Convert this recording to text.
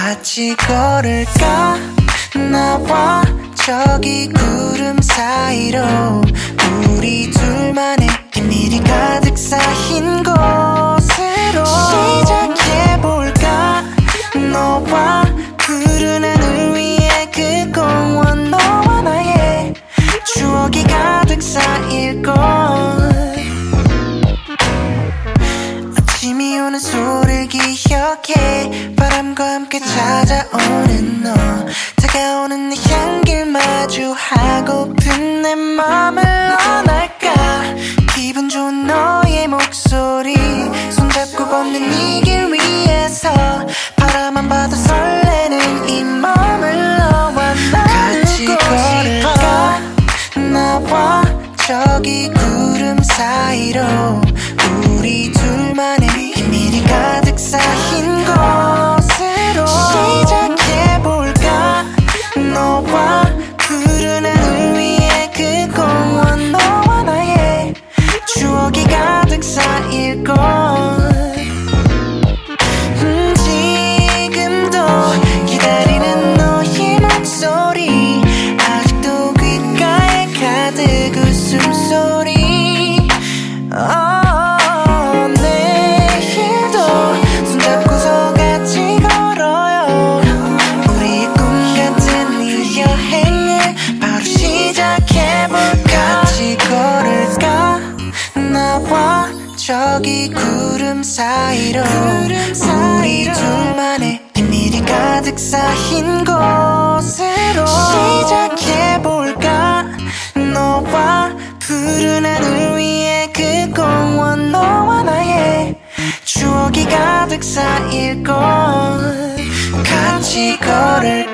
같이 걸을까? 나와 저기 구름 사이로 우리 둘만의 비밀이 가득 쌓인 곳으로 시작해볼까? 너와 푸른 하늘 위에 그 공원, 너와 나의 추억이 가득 쌓일 곳. 아침이 오는 소리를 기억해. 바람과 함께 찾아오는 너, 다가오는 네 향기를 마주하고픈 내 맘을 안을까. 기분 좋은 너의 목소리, 손잡고 걷는 이 길 위에서 바라만 봐도 설레는 이 맘을 너와 나누고 걸을까? 나와 저기 구름 사이로 우리 둘만의 비밀이 가득 쌓인 곳으로 시작해볼까? 너와 푸른 하늘 위에 그 공원, 너와 나의 추억이 가득 쌓일 곳. 지금도 기다리는 너의 목소리, 아직도 귓가에 가득 웃음소리. 내일도 손잡고서 같이 걸어요. 우리의 꿈 같은 이 여행을 바로 시작해볼까? 같이 걸을까? 나와 저기 구름 사이로 우리 둘만의 비밀이 가득 쌓인 곳으로 시작해볼까? 너와 푸른 하늘 위에 그 공원, 너와 나의 추억이 가득 쌓일 곳. 같이 걸을까?